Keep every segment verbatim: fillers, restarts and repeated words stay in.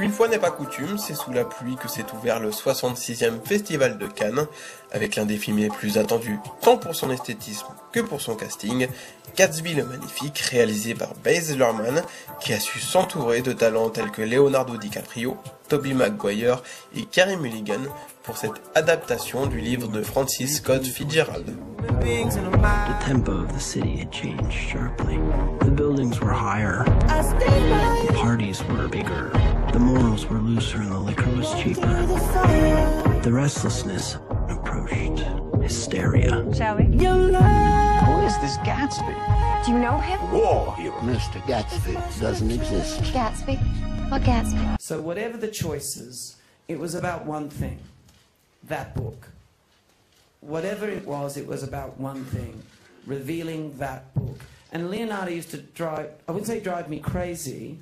Une fois n'est pas coutume, c'est sous la pluie que s'est ouvert le soixante-sixième Festival de Cannes, avec l'un des films les plus attendus, tant pour son esthétisme que pour son casting, Gatsby le Magnifique, réalisé par Baz Luhrmann, qui a su s'entourer de talents tels que Leonardo DiCaprio, Tobey Maguire et Carey Mulligan pour cette adaptation du livre de Francis Scott Fitzgerald. The tempo of the city had changed sharply. The buildings were higher. The parties were bigger. The morals were looser and the liquor was cheaper. The restlessness approached hysteria. Shall we? Who is this Gatsby? Do you know him? War hero. Mister Gatsby doesn't exist. Gatsby? What Gatsby? So whatever the choices, it was about one thing. That book. Whatever it was, it was about one thing. Revealing that book. And Leonardo used to drive, I wouldn't say drive me crazy.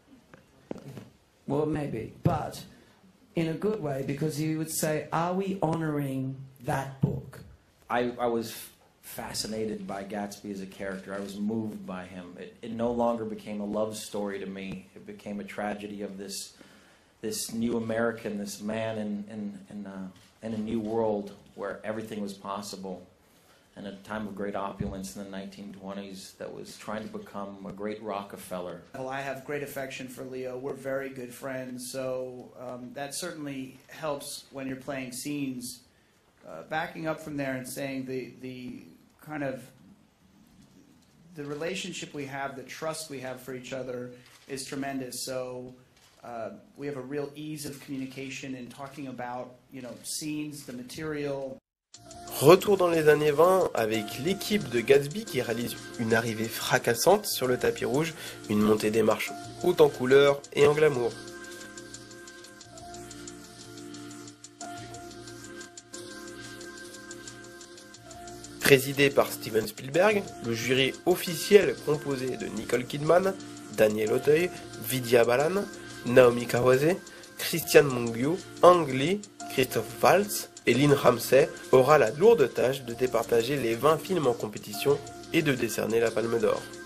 Well, maybe. But in a good way, because he would say, are we honoring that book? I, I was fascinated by Gatsby as a character. I was moved by him. It, it no longer became a love story to me. It became a tragedy of this this new American, this man in, in, in, uh, in a new world where everything was possible, in a time of great opulence in the nineteen twenties that was trying to become a great Rockefeller. Well, I have great affection for Leo. We're very good friends, so um, that certainly helps when you're playing scenes. Uh, backing up from there and saying the, the kind of the relationship we have, the trust we have for each other is tremendous. So uh, we have a real ease of communication in talking about, you know, scenes, the material. Retour dans les années vingt avec l'équipe de Gatsby qui réalise une arrivée fracassante sur le tapis rouge, une montée des marches haute en couleur et en glamour. Présidé par Steven Spielberg, le jury officiel composé de Nicole Kidman, Daniel Auteuil, Vidya Balan, Naomi Kawase, Christian Mungiu, Ang Lee, Christoph Waltz et Lynn Ramsey aura la lourde tâche de départager les vingt films en compétition et de décerner la Palme d'Or.